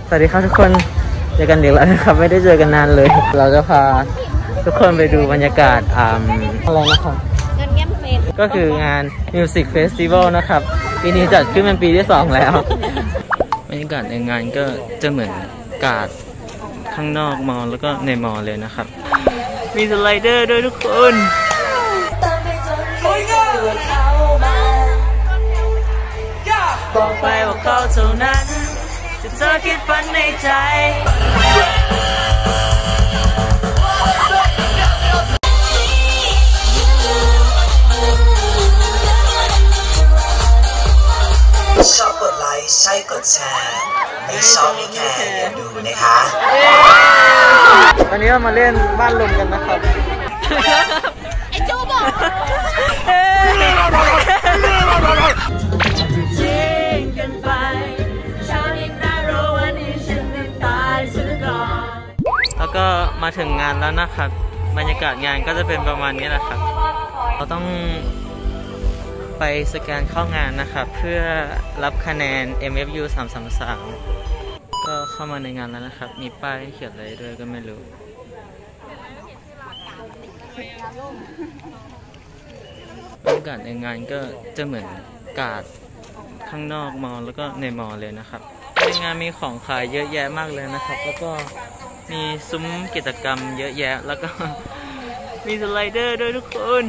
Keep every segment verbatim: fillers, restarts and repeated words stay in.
สวัสดีครับทุกคนเจอกันอีกแล้วนะครับไม่ได้เจอกันนานเลยเราจะพาทุกคนไปดูบรรยากาศอ่าอะไรนะครับงานแง้มเฟสก็คืองาน Music Festival นะครับปีนี้จัดขึ้นเป็นปีที่สองแล้วบรรยากาศในงานก็จะเหมือนกาดข้างนอกมอแล้วก็ในมอเลยนะครับมีสไลเดอร์ด้วยทุกคนบอกไปว่าเขาเท่านั้นจะเธอคิดฝันในใจชอบกดไลค์ใช่กดแชร์ไม่ชอบไม่แคร์อย่าดูนะคะวันนี้เรามาเล่นบ้านลมกันนะครับไอ้จูบอกจริงกันไปชาวนี้น่ารู้วันนี้ฉันได้ตายซะก่อนแล้วก็มาถึงงานแล้วนะครับบรรยากาศงานก็จะเป็นประมาณนี้แหละครับเราต้องไปสแกนเข้างานนะครับเพื่อรับคะแนน เอ็ม เอฟ ยู สามสามสามก็เข้ามาในงานแล้วนะครับมีป้ายเขียนอะไรด้วยก็ไม่รู้บรรยากาศในงานก็จะเหมือนกาดข้างนอกมอแล้วก็ในมอเลยนะครับในงานมีของขายเยอะแยะมากเลยนะครับแล้วก็มีซุ้มกิจกรรมเยอะแยะแล้วก็มีสไลเดอร์ด้วยทุกคน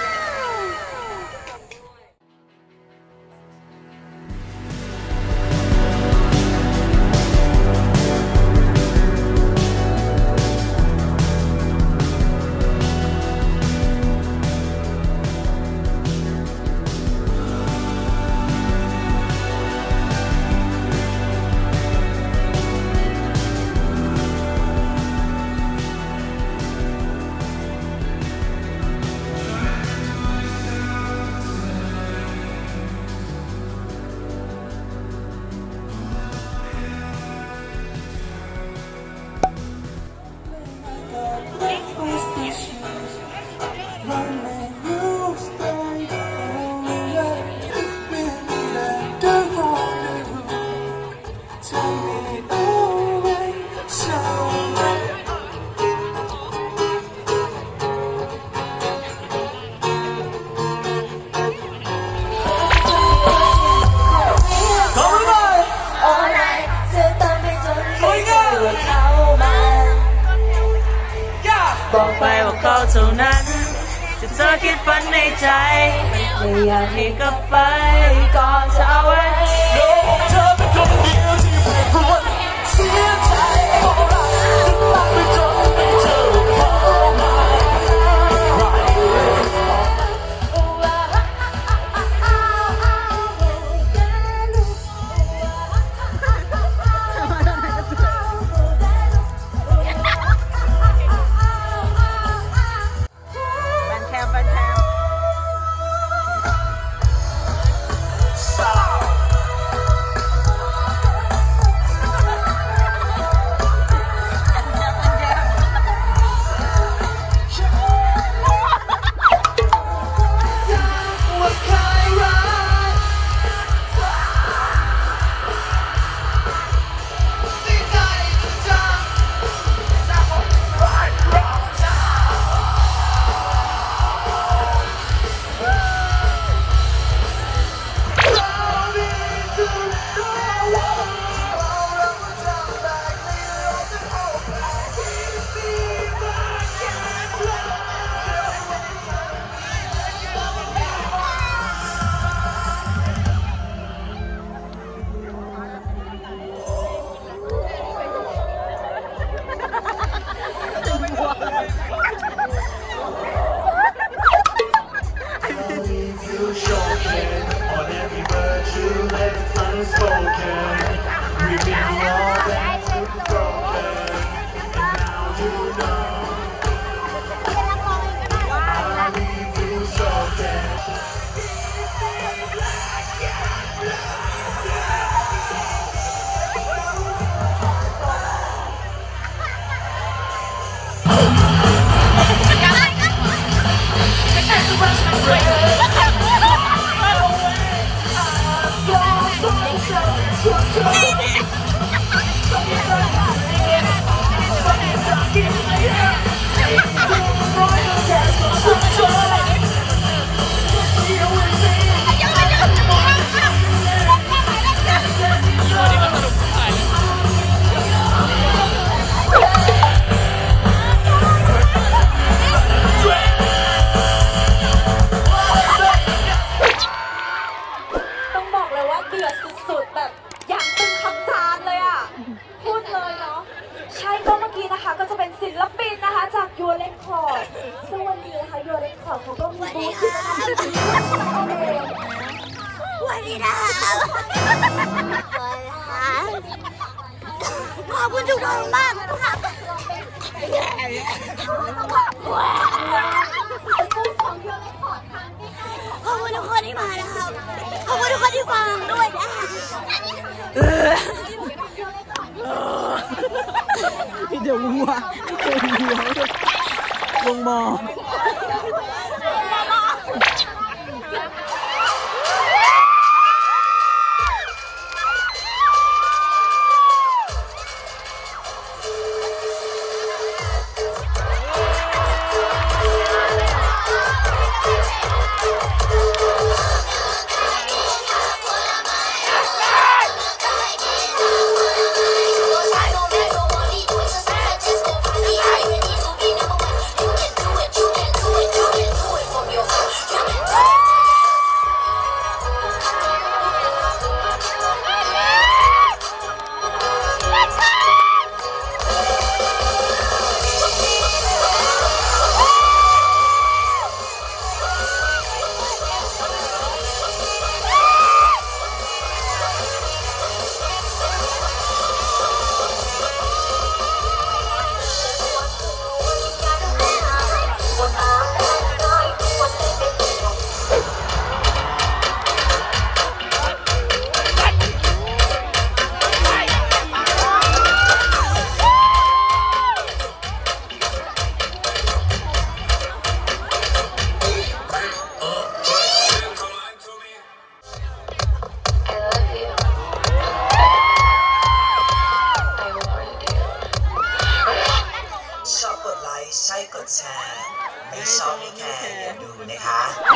บอกไปว่าเขาเท่านั้นจะเธอคิดฝันในใจไม่อยากให้กลับไปก่อนเช้าวันโลกเธอเป็นคนเดียวที่ไม่ควรเสียใจเพราะรักรักไปจนไม่เจอเขามาก็จะเป็นศิลปินนะคะจากยูเรคคอร์ดซึ่งวันนี้นะคะยูเรคคอร์ดเขาก็มีบูธที่จะทำให้ดีวันนี้นะคะขอบคุณทุกคนมากนะคะขอบคุณทุกคนที่มานะครับขอบคุณทุกคนที่ฟังด้วยนะเดี๋ยวมึงว่าลงมอใช่กดแชร์ไม่ชอบไม่แคร์อย่าดูนะคะ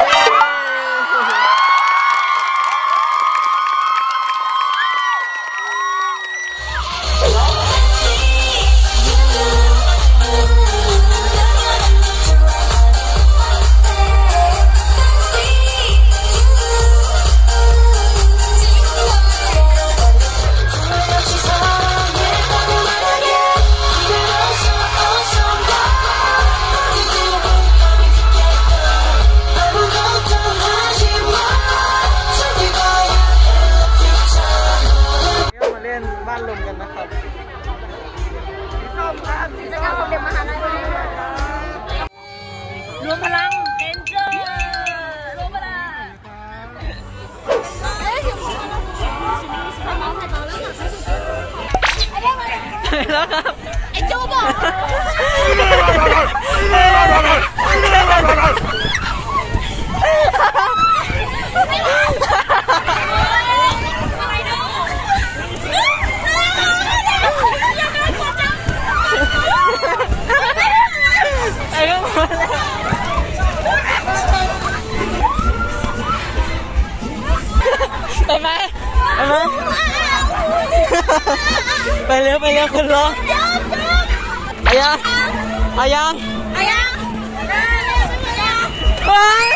รวมพลังเอ็นเจอร์รวมพลังแล้วครับไอ้จูบอกไปไหมไปไหมไปเร็วไปเร็วคนรออายังอายังอายังไป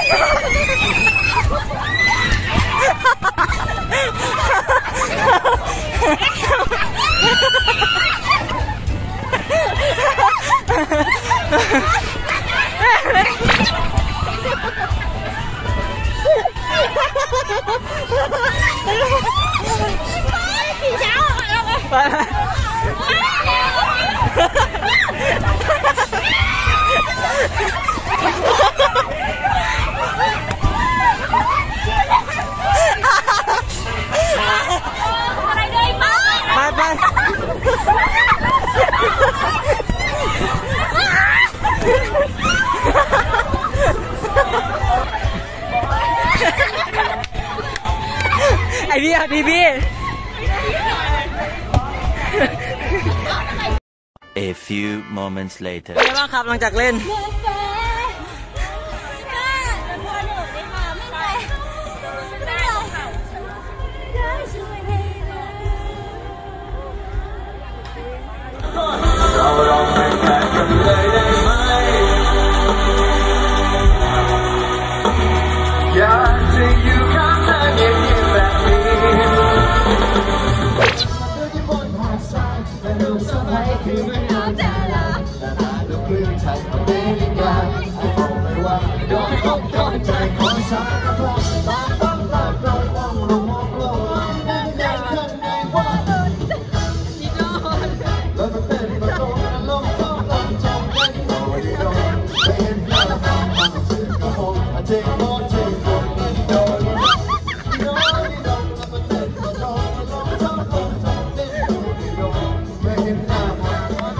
ผีเช้าไปอะไรด้วยมั้ยไปไปไอพี่อะพี่พี่ A few moments later เป็นไงบ้างครับหลังจากเล่นอยากจะอยู่ข้างเธอเย็นๆแบบนี้ดูที่บนหาดทรายและดูสบายคือไม่เอาแต่ละพึ่งใช้อเมริกาไอ้บอกเลยว่าโดนอกโดนใจของฉันนะเพราะตาต้องตาโดนต้องลงมองลงนั่นยังข้างในว่าแล้วก็เต้นมาโดนลงท้องลงจงไม่โดนโดนไม่เห็นหน้าทางมันจึงกระหงอาเจงโดนเจงโดนโดนโดนโดนแล้วก็เต้นมาโดนลงท้องลงจงเต้นโดนโดนไม่เห็นหน้าทาง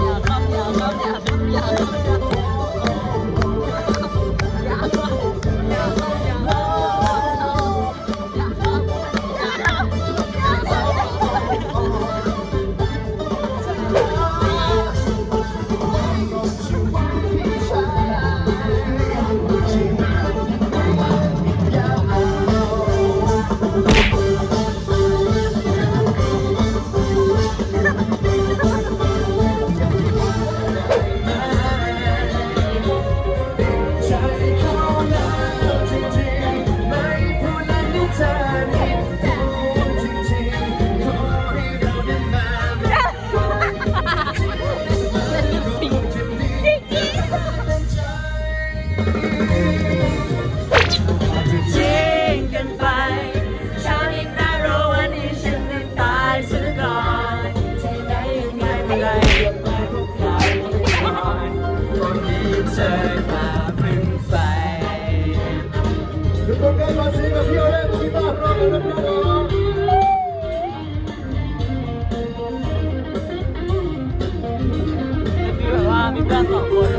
มีเพื่อนสองคน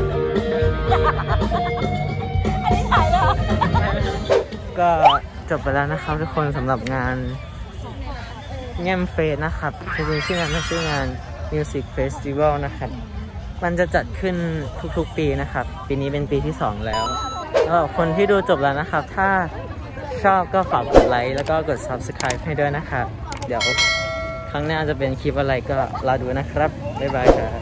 อันนี้ถ่ายเลยก็จบไปแล้วนะครับทุกคนสำหรับงานแง่มเฟสนะครับจริงๆชื่องานไม่ชื่องาน Music Festival นะครับมันจะจัดขึ้นทุกๆปีนะครับปีนี้เป็นปีที่สองแล้วแล้วคนที่ดูจบแล้วนะครับถ้าชอบก็ฝากกดไลค์แล้วก็กด ซับสไครบ์ ให้ด้วยนะครับเดี๋ยวครั้งหน้าจะเป็นคลิปอะไรก็รอดูนะครับบ๊ายบายครับ